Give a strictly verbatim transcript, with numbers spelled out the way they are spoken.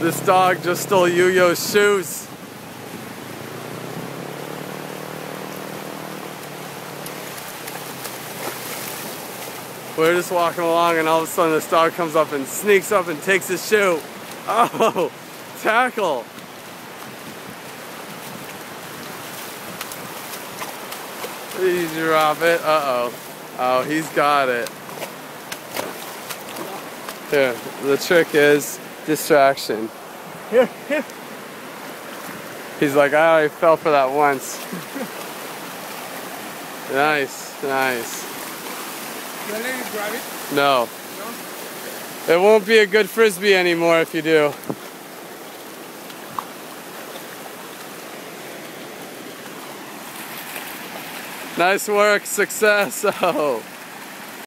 This dog just stole Yuyo's shoes. We're just walking along and all of a sudden this dog comes up and sneaks up and takes his shoe. Oh, tackle. You drop it. Uh-oh. Oh, he's got it. Here, the trick is distraction. Here, here. He's like, I already fell for that once. Nice, nice. You let me grab it? No. No? It won't be a good frisbee anymore if you do. Nice work, success. Oh.